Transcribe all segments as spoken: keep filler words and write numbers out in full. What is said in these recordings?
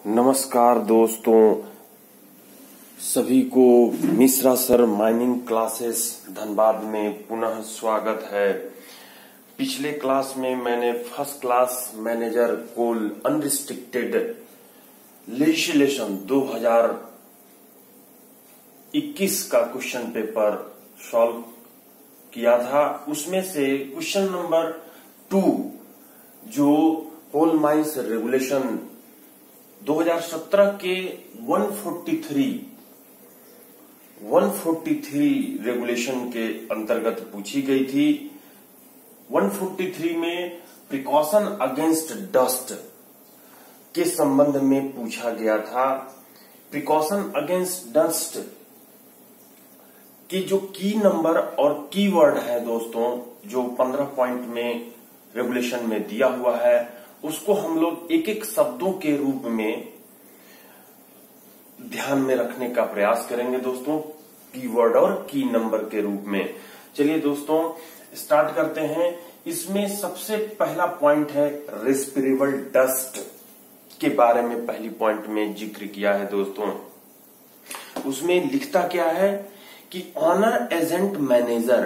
नमस्कार दोस्तों, सभी को Mishra sir mining classes Dhanbad में पुनः स्वागत है। पिछले क्लास में मैंने first class manager coal unrestricted legislation दो हज़ार इक्कीस का क्वेश्चन पेपर सॉल्व किया था। उसमें से क्वेश्चन नंबर टू जो कोल माइंस रेगुलेशन दो हज़ार सत्रह के एक सौ तैंतालीस रेगुलेशन के अंतर्गत पूछी गई थी। एक सौ तैंतालीस में प्रिकॉशन अगेंस्ट डस्ट के संबंध में पूछा गया था। प्रिकॉशन अगेंस्ट डस्ट की जो की नंबर और की वर्ड है दोस्तों, जो पंद्रह पॉइंट में रेगुलेशन में दिया हुआ है, उसको हम लोग एक एक शब्दों के रूप में ध्यान में रखने का प्रयास करेंगे दोस्तों, कीवर्ड और की नंबर के रूप में। चलिए दोस्तों स्टार्ट करते हैं। इसमें सबसे पहला पॉइंट है रेस्पिरेबल डस्ट के बारे में पहली पॉइंट में जिक्र किया है दोस्तों। उसमें लिखता क्या है कि owner agent manager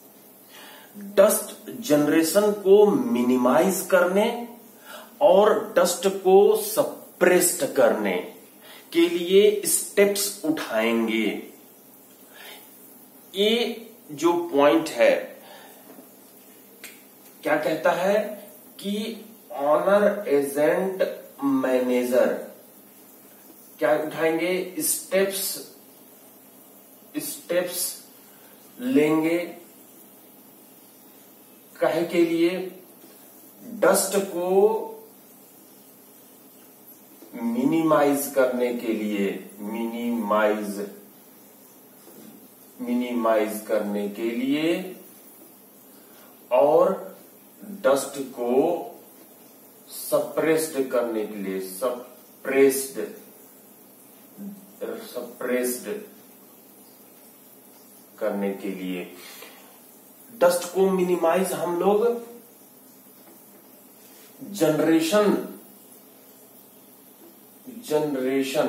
dust generation को मिनिमाइज करने और डस्ट को सप्रेस्ड करने के लिए स्टेप्स उठाएंगे। ये जो पॉइंट है क्या कहता है कि ऑनर एजेंट मैनेजर क्या उठाएंगे, स्टेप्स स्टेप्स लेंगे काहे के लिए, डस्ट को मिनिमाइज करने के लिए, मिनिमाइज मिनिमाइज करने के लिए और डस्ट को सप्रेस्ड करने के लिए, सप्रेस्ड सप्रेस्ड करने के लिए। डस्ट को मिनिमाइज हम लोग जनरेशन जनरेशन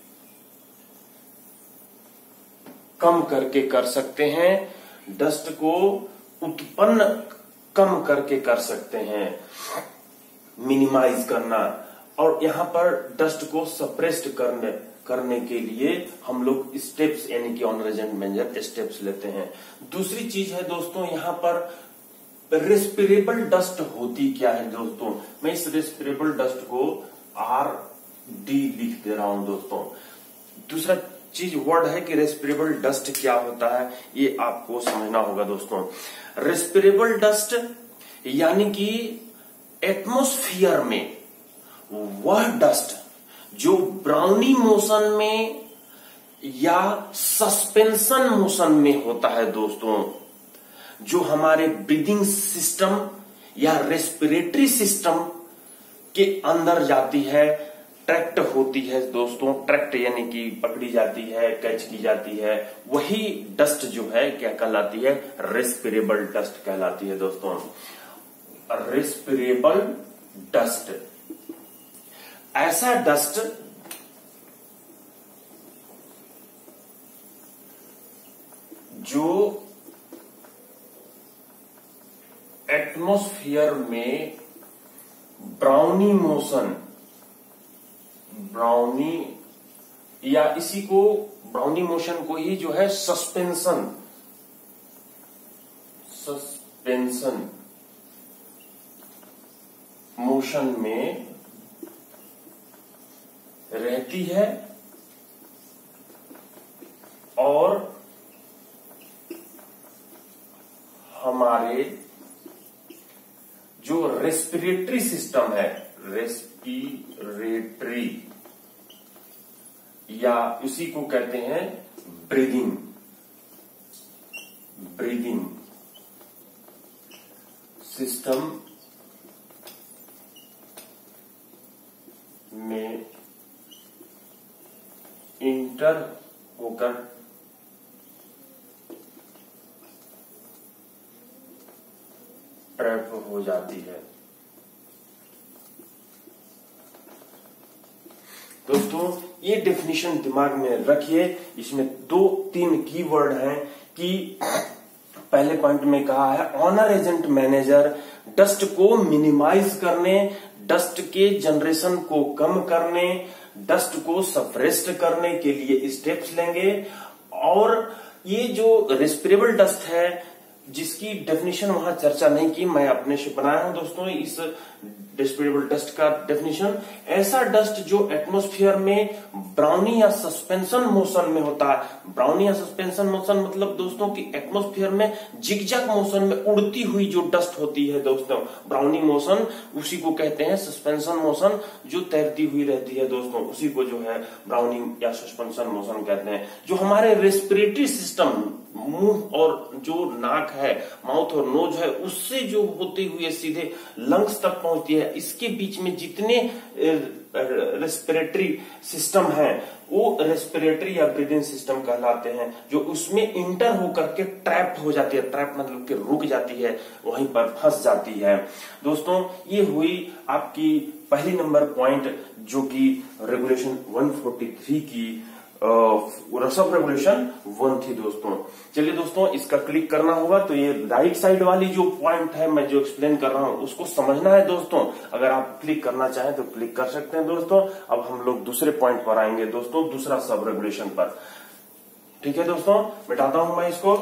कम करके कर सकते हैं, डस्ट को उत्पन्न कम करके कर सकते हैं, मिनिमाइज करना। और यहां पर डस्ट को सप्रेस्ड करने करने के लिए हम लोग स्टेप्स यानी कि ऑनर एजेंट मैनेजर स्टेप्स लेते हैं। दूसरी चीज है दोस्तों, यहां पर रेस्पिरेबल डस्ट होती क्या है दोस्तों। मैं इस रेस्पिरेबल डस्ट को आर डी लिख दे रहा हूं दोस्तों। दूसरा चीज वर्ड है कि रेस्पिरेबल डस्ट क्या होता है, ये आपको समझना होगा दोस्तों। रेस्पिरेबल डस्ट यानी कि एटमॉस्फेयर में वह डस्ट जो ब्राउनी मोशन में या सस्पेंशन मोशन में होता है दोस्तों, जो हमारे ब्रीदिंग सिस्टम या रेस्पिरेटरी सिस्टम के अंदर जाती है, ट्रैक्ट होती है दोस्तों। ट्रैक्ट यानी कि पकड़ी जाती है, कैच की जाती है, वही डस्ट जो है क्या कहलाती है, रेस्पिरेबल डस्ट कहलाती है दोस्तों। रेस्पिरेबल डस्ट ऐसा डस्ट जो एटमॉस्फेयर में ब्राउनी मोशन ब्राउनी या इसी को ब्राउनी मोशन को ही जो है सस्पेंशन सस्पेंशन मोशन में रहती है और हमारे जो रेस्पिरेटरी सिस्टम है, रेस्पिरेटरी या इसी को कहते हैं ब्रीदिंग ब्रीदिंग सिस्टम में इंटर होकर ट्रैप हो जाती है। दोस्तों ये डेफिनेशन दिमाग में रखिए। इसमें दो तीन कीवर्ड हैं कि पहले पॉइंट में कहा है ऑनर एजेंट मैनेजर डस्ट को मिनिमाइज करने, डस्ट के जनरेशन को कम करने, डस्ट को सप्रेस्ड करने के लिए स्टेप्स लेंगे। और ये जो रेस्पिरेबल डस्ट है जिसकी डेफिनेशन वहां चर्चा नहीं की, मैं अपने से बनाया हूं दोस्तों इस रेस्पिरेबल डस्ट का डेफिनेशन। ऐसा डस्ट जो एटमॉस्फेयर में ब्राउनी या सस्पेंशन मोशन में होता है। ब्राउनी या सस्पेंशन मोशन मतलब दोस्तों कि एटमॉस्फेयर में जिगजैग मोशन में उड़ती हुई जो डस्ट होती है दोस्तों, ब्राउनी मोशन उसी को कहते हैं। सस्पेंशन मोशन जो तैरती हुई रहती है दोस्तों, उसी को जो है ब्राउनी या सस्पेंशन मोशन कहते हैं। जो हमारे रेस्पिरेटरी सिस्टम, मुंह और जो नाक है, माउथ और नोज है, उससे जो होती हुई सीधे लंग्स तक पहुंचती है, इसके बीच में जितने रेस्पिरेटरी सिस्टम है वो रेस्पिरेटरी या ब्रीदिंग सिस्टम कहलाते हैं। जो उसमें इंटर होकर के ट्रैप हो जाती है, ट्रैप मतलब कि रुक जाती है, वहीं पर फंस जाती है। दोस्तों ये हुई आपकी पहली नंबर पॉइंट जो कि रेगुलेशन एक सौ तैंतालीस की सब रेगुलेशन वन थी दोस्तों। चलिए दोस्तों इसका क्लिक करना होगा तो ये राइट साइड वाली जो पॉइंट है मैं जो एक्सप्लेन कर रहा हूं उसको समझना है दोस्तों। अगर आप क्लिक करना चाहें तो क्लिक कर सकते हैं दोस्तों। अब हम लोग दूसरे पॉइंट पर आएंगे दोस्तों, दूसरा सब रेगुलेशन पर। ठीक है दोस्तों, मिटाता हूं मैं इसको।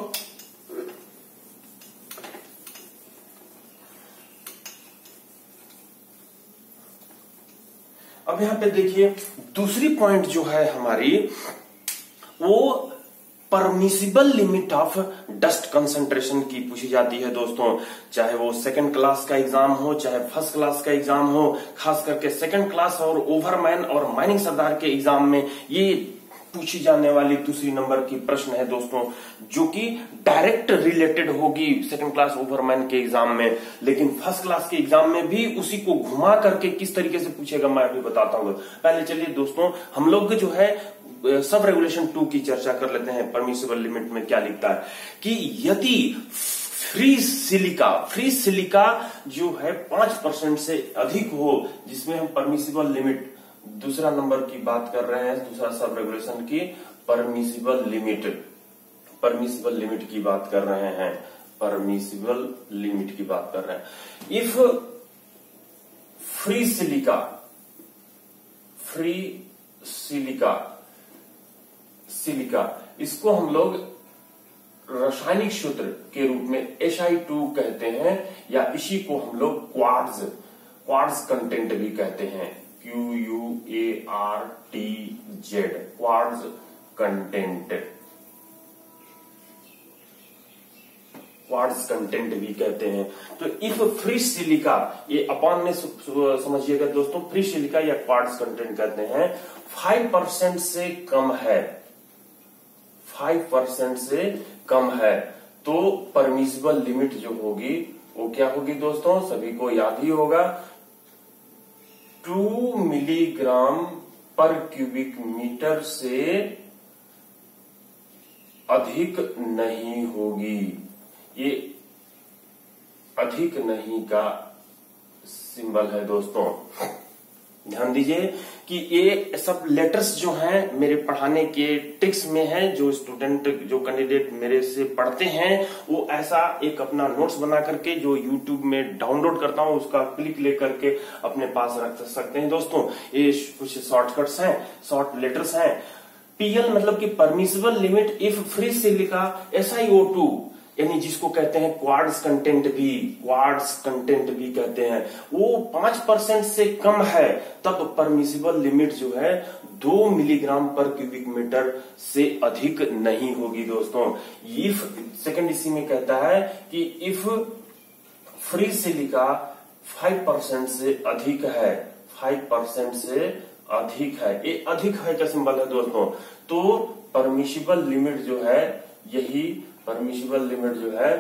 अब यहां पे देखिए दूसरी पॉइंट जो है हमारी वो permissible limit of dust concentration की पूछी जाती है दोस्तों। चाहे वो सेकंड क्लास का एग्जाम हो, चाहे फर्स्ट क्लास का एग्जाम हो, खास करके सेकंड क्लास और ओवरमैन और माइनिंग सरदार के एग्जाम में ये पूछी जाने वाली दूसरी नंबर की प्रश्न है दोस्तों, जो कि डायरेक्ट रिलेटेड होगी सेकंड क्लास ओवरमैन के एग्जाम में। लेकिन फर्स्ट क्लास के एग्जाम में भी उसी को घुमा करके किस तरीके से पूछेगा मैं अभी बताता हूं। पहले चलिए दोस्तों हम लोग जो है सब रेगुलेशन टू की चर्चा कर लेते हैं। परमिसिबल लिमिट में क्या लिखता है कि यदि फ्री सिलिका, फ्री सिलिका जो है पांच परसेंट से अधिक हो, जिसमें हम परमिसिबल लिमिट दूसरा नंबर की बात कर रहे हैं, दूसरा सब रेगुलेशन की परमिसिबल लिमिट, परमिसिबल लिमिट की बात कर रहे हैं, परमिसिबल लिमिट की बात कर रहे हैं। If free silica, free silica, silica इसको हम लोग रासायनिक सूत्र के रूप में एस आई टू कहते हैं, या इसी को हम लोग क्वार्ट्ज, क्वार्ट्ज कंटेंट भी कहते हैं। Q U A R T Z, quartz content, quartz content भी कहते हैं। तो इफ फ्री सिलिका, ये अपॉन में समझिएगा दोस्तों, फ्री सिलिका या क्वार्ट्ज कंटेंट कहते हैं, फाइव परसेंट से कम है, फाइव परसेंट से कम है, तो परमिसिबल लिमिट जो होगी वो क्या होगी दोस्तों, सभी को याद ही होगा, टू मिलीग्राम पर क्यूबिक मीटर से अधिक नहीं होगी। ये अधिक नहीं का सिंबल है दोस्तों। ध्यान दीजिए कि ये सब लेटर्स जो हैं मेरे पढ़ाने के ट्रिक्स में हैं। जो स्टूडेंट, जो कैंडिडेट मेरे से पढ़ते हैं वो ऐसा एक अपना नोट्स बना करके जो यूट्यूब में डाउनलोड करता हूं उसका क्लिक लेकर के अपने पास रख सकते हैं दोस्तों। ये कुछ शॉर्टकट्स हैं, शॉर्ट लेटर्स हैं। पीएल मतलब कि permissible limit if free silica S I O two, यानी जिसको कहते हैं क्वार्ट्ज कंटेंट भी, क्वार्ट्ज कंटेंट भी कहते हैं, वो पांच परसेंट से कम है, तब परमिसिबल लिमिट जो है दो मिलीग्राम पर क्यूबिक मीटर से अधिक नहीं होगी दोस्तों। इफ सेकंड इसी में कहता है कि if free silica five percent से अधिक है, फाइव परसेंट से अधिक है, ये अधिक है का सिंबल है दोस्तों। तो परमिसिबल लिमिट जो है, यही परमिसिबल लिमिट जो है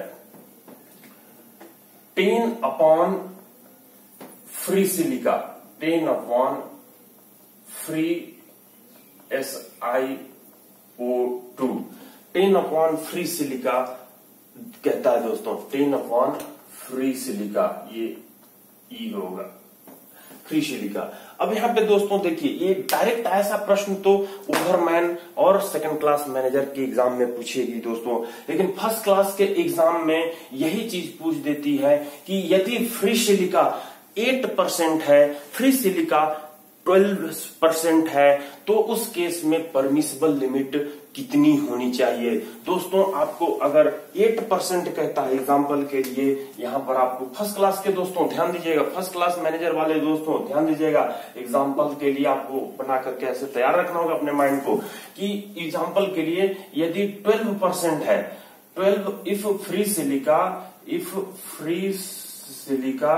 ten upon free silica, ten upon free S I O two, ten upon free silica कहता है दोस्तों, टेन अपॉन फ्री सिलिका, ये ई होगा फ्री सिलिका। अब यहाँ पे दोस्तों देखिए, ये डायरेक्ट ऐसा प्रश्न तो ओवरमैन और सेकंड क्लास मैनेजर के एग्जाम में पूछेगी दोस्तों, लेकिन फर्स्ट क्लास के एग्जाम में यही चीज पूछ देती है कि यदि फ्री सिलिका आठ परसेंट है, फ्री सिलिका बारह परसेंट है, तो उस केस में परमिसिबल लिमिट कितनी होनी चाहिए। दोस्तों आपको अगर आठ परसेंट कहता है एग्जाम्पल के लिए, यहां पर आपको फर्स्ट क्लास के दोस्तों ध्यान दीजिएगा, फर्स्ट क्लास मैनेजर वाले दोस्तों ध्यान दीजिएगा, एग्जाम्पल के लिए आपको बना करके ऐसे तैयार रखना होगा अपने माइंड को कि एग्जाम्पल के लिए यदि बारह परसेंट है, twelve if free silica if free silica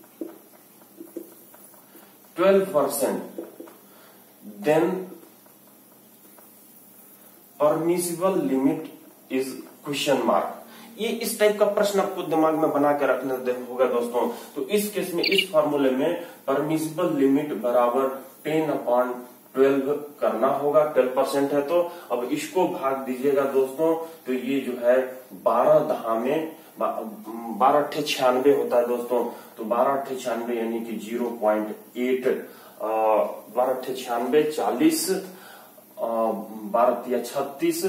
twelve percent then permissible limit is question mark. ये इस टाइप का प्रश्न आपको दिमाग में बना के रखना होगा दोस्तों। तो इस केस में इस फॉर्मूले में परमिसिबल लिमिट बराबर टेन अपॉन ट्वेल्व करना होगा। ट्वेल्व परसेंट है तो अब इसको भाग दीजिएगा दोस्तों, तो ये जो है बारह दहा में बारह अट्ठे छियानवे होता है दोस्तों। तो बारह अट्ठे छियानवे यानी कि जीरो पॉइंट एट, बारह अट्ठे छियानवे चालीस, बारह या छत्तीस,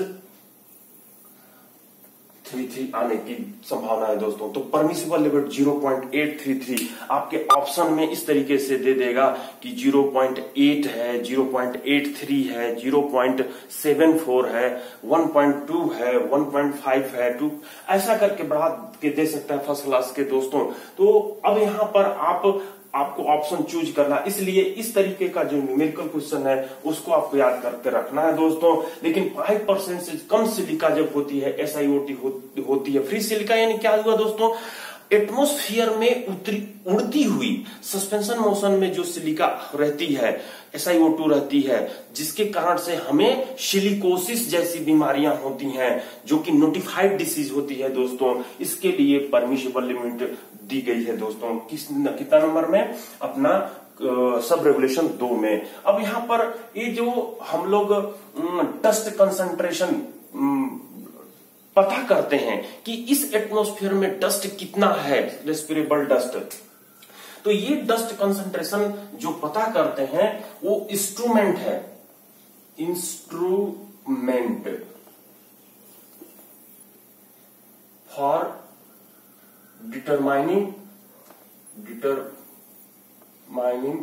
थ्री थ्री आने की संभावना है दोस्तों। तो permissible limit zero point eight three three आपके ऑप्शन में इस तरीके से दे देगा कि जीरो पॉइंट एट है, जीरो पॉइंट एट थ्री है, जीरो पॉइंट सेवन फोर है, वन पॉइंट टू है, वन पॉइंट फाइव है, टू ऐसा करके बढ़ा के दे सकता है फर्स्ट क्लास के दोस्तों। तो अब यहां पर आप आपको ऑप्शन चूज करना, इसलिए इस तरीके का जो न्यूमेरिकल क्वेश्चन है उसको आपको याद करके रखना है दोस्तों। लेकिन फाइव परसेंट से कम सिलिका जब होती है, एसआईओटी हो, होती है, फ्री सिलिका यानी क्या हुआ दोस्तों, एटमॉस्फेयर में उतरी उड़ती हुई सस्पेंशन मोशन में जो सिलिका रहती है, एस आई ओ टू रहती है, जिसके कारण से हमें सिलिकोसिस जैसी बीमारियां होती हैं जो कि नोटिफाइड डिसीज होती है दोस्तों। इसके लिए परमिसिबल लिमिट दी गई है दोस्तों। किस कितना नंबर में, अपना सब रेगुलेशन दो में। अब यहां पर ये जो हम लोग डस्ट कंसंट्रेशन पता करते हैं कि इस एटमॉस्फेयर में डस्ट कितना है, रेस्पिरेबल डस्ट, तो ये डस्ट कंसंट्रेशन जो पता करते हैं वो इंस्ट्रूमेंट है, instrument for determining determining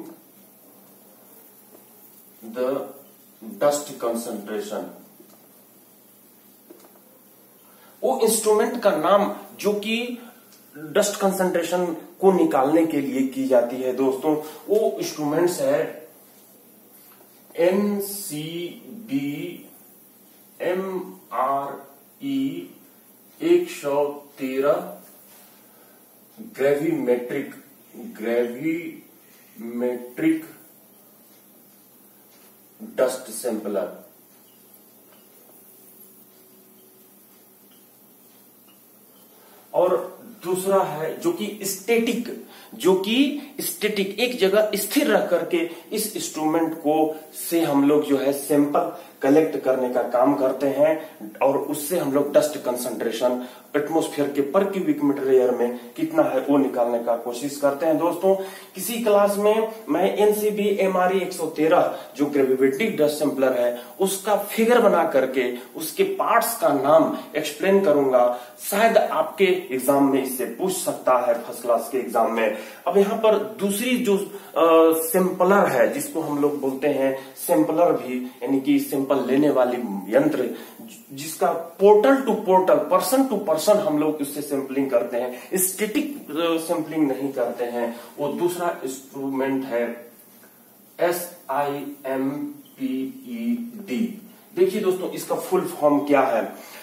the dust concentration. वो इंस्ट्रूमेंट का नाम जो कि डस्ट कंसंट्रेशन को निकालने के लिए की जाती है दोस्तों, वो इंस्ट्रूमेंट्स है N C B M R E एक सौ तेरह ग्रेविमेट्रिक ग्रेविमेट्रिक डस्ट सैंपलर। और दूसरा है जो कि स्टैटिक, जो कि स्टैटिक एक जगह स्थिर रख करके इस इंस्ट्रूमेंट को से हम लोग जो है सैंपल कलेक्ट करने का काम करते हैं और उससे हम लोग डस्ट कंसंट्रेशन एटमॉस्फेयर के पर क्यूबिक मीटर एयर में कितना है वो निकालने का कोशिश करते हैं दोस्तों। किसी क्लास में मैं एनसीबी एमआरई एक सौ तेरह जो ग्रेविमेट्रिक डस्ट सैंपलर है उसका फिगर बना करके उसके पार्ट्स का नाम एक्सप्लेन करूंगा, शायद आपके एग्जाम में इससे पूछ सकता है फर्स्ट क्लास के एग्जाम में। अब यहाँ पर दूसरी जो सैंपलर है जिसको हम लोग बोलते हैं सैंपलर भी, यानी कि सैंपल लेने वाली यंत्र, जिसका portal to portal, person to person हम लोग उससे सैंपलिंग करते हैं, स्टैटिक सैंपलिंग नहीं करते हैं, वो दूसरा इंस्ट्रूमेंट है S I M P E D. देखिए दोस्तों इसका फुल फॉर्म क्या है,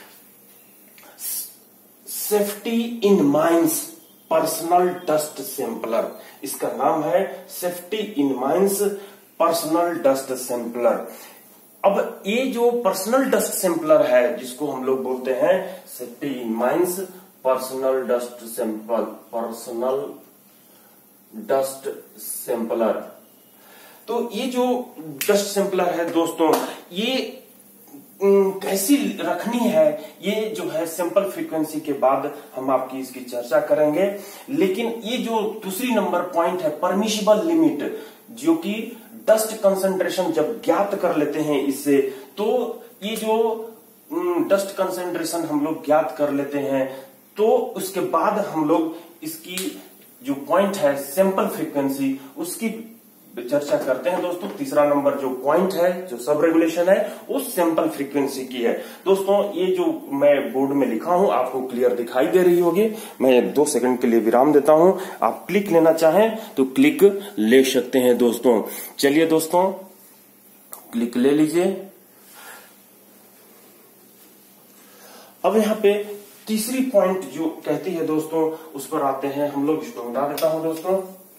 safety in mines personal dust sampler, इसका नाम है safety in mines personal dust sampler. अब ये जो पर्सनल डस्ट सैंपलर है जिसको हम लोग बोलते हैं safety in mines personal dust sample, personal dust sampler, तो ये जो डस्ट सैंपलर है दोस्तों ये कैसी रखनी है, ये जो है सैंपल फ्रीक्वेंसी के बाद हम आपकी इसकी चर्चा करेंगे। लेकिन ये जो दूसरी नंबर पॉइंट है परमिसिबल लिमिट, जो कि डस्ट कंसंट्रेशन जब ज्ञात कर लेते हैं इससे, तो ये जो डस्ट कंसंट्रेशन हम लोग ज्ञात कर लेते हैं, तो उसके बाद हम लोग इसकी जो पॉइंट है सैंपल फ्रीक्वेंसी, उसकी चर्चा करते हैं दोस्तों। तीसरा नंबर जो पॉइंट है, जो सब रेगुलेशन है, उस सैंपल फ्रीक्वेंसी की है। दोस्तों ये जो मैं बोर्ड में लिखा हूं आपको क्लियर दिखाई दे रही होगी। मैं दो सेकंड के लिए विराम देता हूं, आप क्लिक लेना चाहें तो क्लिक ले सकते हैं दोस्तों। चलिए दोस्तों क्लिक ले लीजिए। अब यहाँ पे तीसरी पॉइंट जो कहती है दोस्तों, उस पर आते हैं हम लोग। इसको बता देता हूं दोस्तों।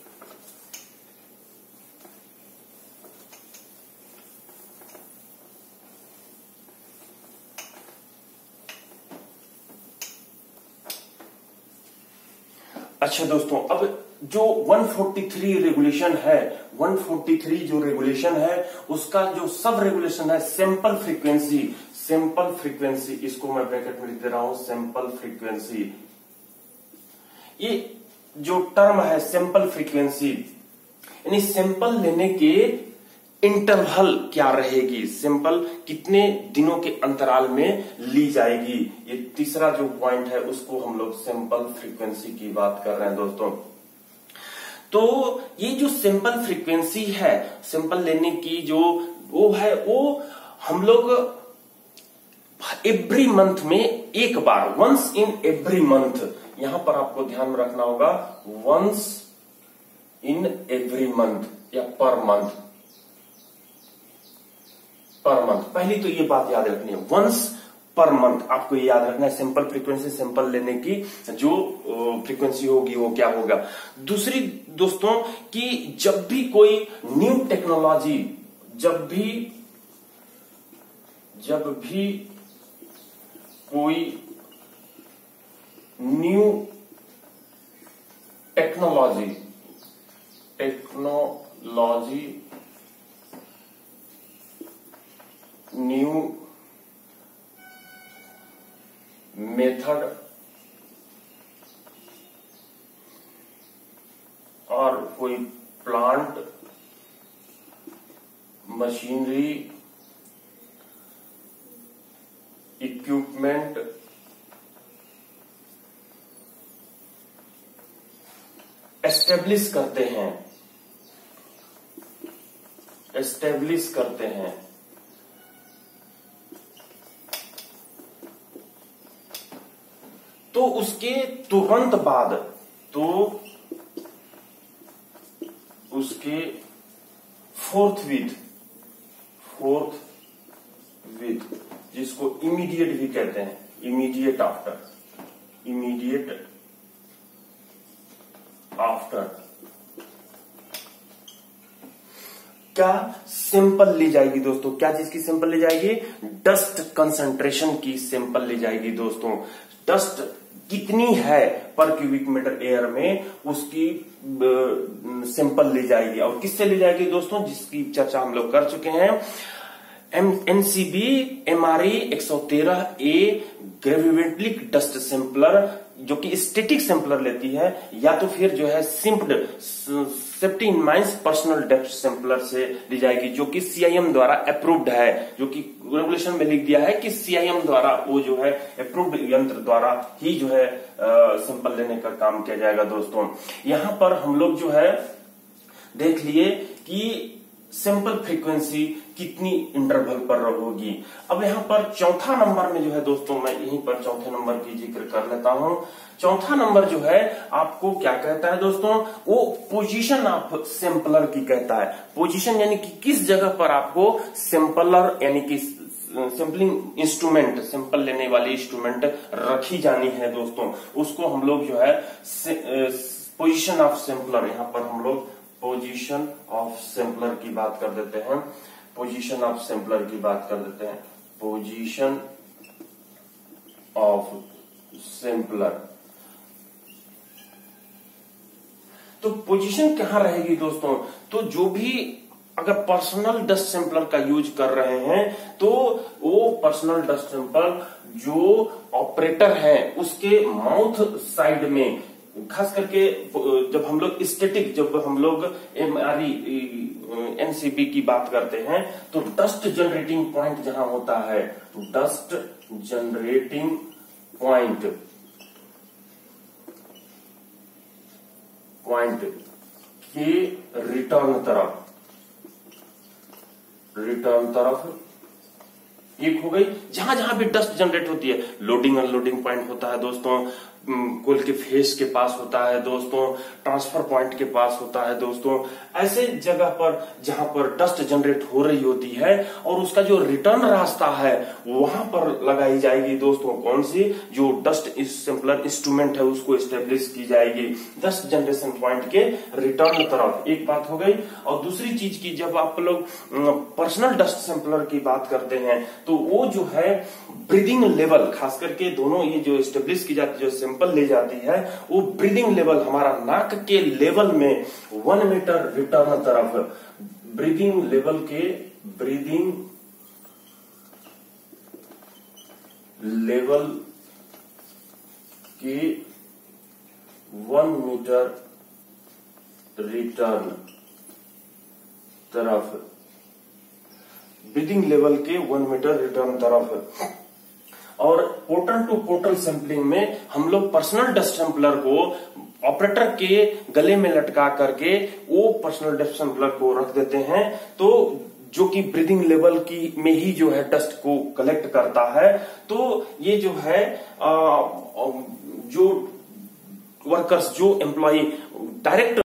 अच्छा दोस्तों, अब जो एक सौ तैंतालीस रेगुलेशन है, एक सौ तैंतालीस जो रेगुलेशन है, उसका जो सब रेगुलेशन है सैंपल फ्रीक्वेंसी, सैंपल फ्रीक्वेंसी, इसको मैं ब्रैकेट में लिख दे रहा हूं, सैंपल फ्रीक्वेंसी। ये जो टर्म है सैंपल फ्रीक्वेंसी, यानी सैंपल लेने के इंटरवल क्या रहेगी, सैंपल कितने दिनों के अंतराल में ली जाएगी, ये तीसरा जो पॉइंट है उसको हम लोग सैंपल फ्रीक्वेंसी की बात कर रहे हैं दोस्तों। तो ये जो सैंपल फ्रीक्वेंसी है, सैंपल लेने की जो वो है, वो हम लोग एवरी मंथ में एक बार, वंस इन एवरी मंथ, यहां पर आपको ध्यान में रखना होगा, वंस इन एवरी मंथ या पर मंथ, पर मंथ। पहली तो ये बात याद रखनी है, वंस पर मंथ, आपको ये याद रखना है। सैंपल फ्रीक्वेंसी, सैंपल लेने की जो फ्रीक्वेंसी होगी वो क्या होगा। दूसरी दोस्तों कि जब भी कोई न्यू टेक्नोलॉजी, जब भी जब भी कोई new technology technology new method और कोई प्लांट मशीनरी इक्विपमेंट एस्टेब्लिश करते हैं एस्टेब्लिश करते हैं तो उसके तुरंत बाद, तो उसके फोर्थ विद फोर्थ विद जिसको इमीडिएट भी कहते हैं, इमीडिएट आफ्टर, इमीडिएट आफ्टर क्या सैंपल ली जाएगी दोस्तों। क्या चीज की सैंपल ली जाएगी, डस्ट कंसंट्रेशन की सैंपल ली जाएगी दोस्तों। डस्ट कितनी है पर क्यूबिक मीटर एयर में, उसकी सैंपल ली जाएगी। और किससे ली जाएगी दोस्तों, जिसकी चर्चा हम लोग कर चुके हैं, एनसीबी एमआरई एक सौ तेरह ए ग्रेविमेट्रिक डस्ट सैंपलर, जो कि स्टैटिक सैंपलर लेती है, या तो फिर जो है SIMPED safety in mines personal dust sampler से ली जाएगी, जो कि सीआईएम द्वारा अप्रूव्ड है, जो कि रेगुलेशन में लिख दिया है कि सीआईएम द्वारा वो जो है अप्रूव्ड यंत्र द्वारा ही जो है सैंपल लेने का काम किया जाएगा दोस्तों। यहां पर हम लोग जो है देख लिए कि सैंपल फ्रीक्वेंसी कितनी इंटरवल पर होगी। अब यहाँ पर चौथा नंबर में जो है दोस्तों, मैं यहीं पर चौथे नंबर की जिक्र कर लेता हूं। चौथा नंबर जो है आपको क्या कहता है दोस्तों, वो पोजीशन ऑफ सैंपलर की कहता है। पोजीशन यानी कि किस जगह पर आपको सैंपलर यानी कि सैंपलिंग इंस्ट्रूमेंट, सैंपल लेने वाली इंस्ट्रूमेंट रखी जानी है दोस्तों, उसको हम लोग जो है पोजीशन ऑफ सैंपलर, यहाँ पर हम लोग पोजीशन ऑफ सैंपलर की बात कर देते हैं, पोजीशन ऑफ सैंपलर की बात कर देते हैं, पोजीशन ऑफ सैंपलर। तो पोजीशन कहां रहेगी दोस्तों, तो जो भी अगर पर्सनल डस्ट सैंपलर का यूज कर रहे हैं, तो वो पर्सनल डस्ट सैंपल जो ऑपरेटर है उसके माउथ साइड में खास करके जब हम लोग स्टैटिक, जब हम लोग एमआरई एनसीबी की बात करते हैं तो डस्ट जनरेटिंग पॉइंट जहां होता है, डस्ट जनरेटिंग पॉइंट पॉइंट के रिटर्न तरफ, रिटर्न तरफ एक हो गई। जहां जहां भी डस्ट जनरेट होती है, लोडिंग अनलोडिंग पॉइंट होता है दोस्तों, कोल के फेस के पास होता है दोस्तों, ट्रांसफर पॉइंट के पास होता है दोस्तों, ऐसे जगह पर जहां पर डस्ट जनरेट हो रही होती है और उसका जो रिटर्न रास्ता है वहां पर लगाई जाएगी दोस्तों कौन सी, जो डस्ट सैंपलर इंस्ट्रूमेंट है उसको एस्टेब्लिश की जाएगी डस्ट जनरेशन पॉइंट के रिटर्न तरफ। एक बात हो गई। और दूसरी चीज की, जब आप लोग पर्सनल डस्ट सैंपलर की बात करते हैं तो वो जो है ब्रीदिंग लेवल, खास करके दोनों ये जो एस्टेब्लिश की जाती है, जो सैंपल ले जाती है, वो ब्रीदिंग लेवल हमारा नाक के लेवल में वन मीटर रिटर्न तरफ, ब्रीदिंग लेवल के, ब्रीदिंग लेवल के वन मीटर रिटर्न तरफ, ब्रीदिंग लेवल के वन मीटर रिटर्न तरफ। और पोर्टल टू पोर्टल सैंपलिंग में हम लोग पर्सनल डस्ट सैंपलर को ऑपरेटर के गले में लटका करके वो पर्सनल डस्ट सैंपलर को रख देते हैं, तो जो कि ब्रीदिंग लेवल की में ही जो है डस्ट को कलेक्ट करता है। तो ये जो है आ, जो वर्कर्स, जो एम्प्लॉय डायरेक्ट